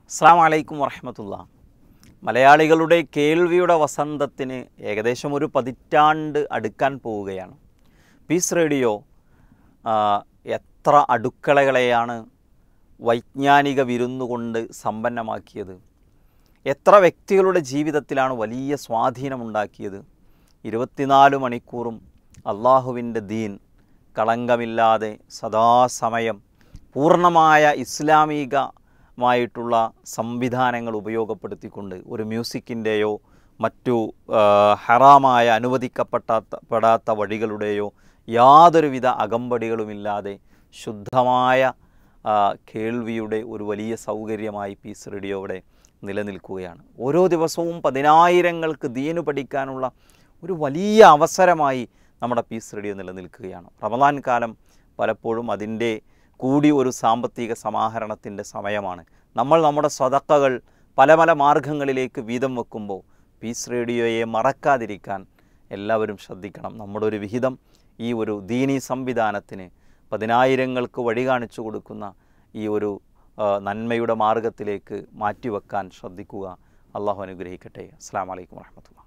അസ്സലാമു അലൈക്കും വറഹ്മത്തുള്ളാ. മലയാളികളുടെ കേൾവിയുടെ വസന്തത്തിന് ഏകദേശം ഒരു പതിറ്റാണ്ട് അടുക്കാൻ പോവുകയാണ്. പീസ് റേഡിയോ എത്ര അടുക്കളകളെയാണ് വൈജ്ഞാനിക വിരുന്നുകൊണ്ട് സമ്പന്നമാക്കിയത്, എത്ര വ്യക്തികളുടെ ജീവിതത്തിലാണ് വലിയ സ്വാധീനമുണ്ടാക്കിയത്. 24 മണിക്കൂറും അള്ളാഹുവിൻ്റെ ദീൻ കളങ്കമില്ലാതെ സദാസമയം പൂർണ്ണമായ ഇസ്ലാമികമായിട്ടുള്ള സംവിധാനങ്ങൾ ഉപയോഗപ്പെടുത്തിക്കൊണ്ട് ഒരു മ്യൂസിക്കിൻ്റെയോ മറ്റു ഹറാമായ അനുവദിക്കപ്പെടാത്ത വഴികളുടെയോ യാതൊരുവിധ അകമ്പടികളുമില്ലാതെ ശുദ്ധമായ കേൾവിയുടെ ഒരു വലിയ സൗകര്യമായി പീസ് റേഡിയോ ഇവിടെ നിലനിൽക്കുകയാണ്. ഓരോ ദിവസവും 10,000ങ്ങൾക്ക് ദീന് പഠിക്കാനുള്ള ഒരു വലിയ അവസരമായി നമ്മുടെ പീസ് റേഡിയോ നിലനിൽക്കുകയാണ്. റമദാൻ കാലം പലപ്പോഴും അതിൻ്റെ കൂടി ഒരു സാമ്പത്തിക സമാഹരണത്തിൻ്റെ സമയമാണ്. നമ്മൾ നമ്മുടെ സ്വതക്കകൾ പല പല മാർഗങ്ങളിലേക്ക് വീതം വെക്കുമ്പോൾ പീസ് റേഡിയോയെ മറക്കാതിരിക്കാൻ എല്ലാവരും ശ്രദ്ധിക്കണം. നമ്മുടെ ഒരു വിഹിതം ഈ ഒരു ദീനീ സംവിധാനത്തിന് 10,000ങ്ങൾക്ക് വഴി കാണിച്ചു കൊടുക്കുന്ന ഈ ഒരു നന്മയുടെ മാർഗത്തിലേക്ക് മാറ്റിവെക്കാൻ ശ്രദ്ധിക്കുക. അള്ളാഹു അനുഗ്രഹിക്കട്ടെ. അസ്സലാമു അലൈക്കും വറഹ്മത്തുള്ളാഹി.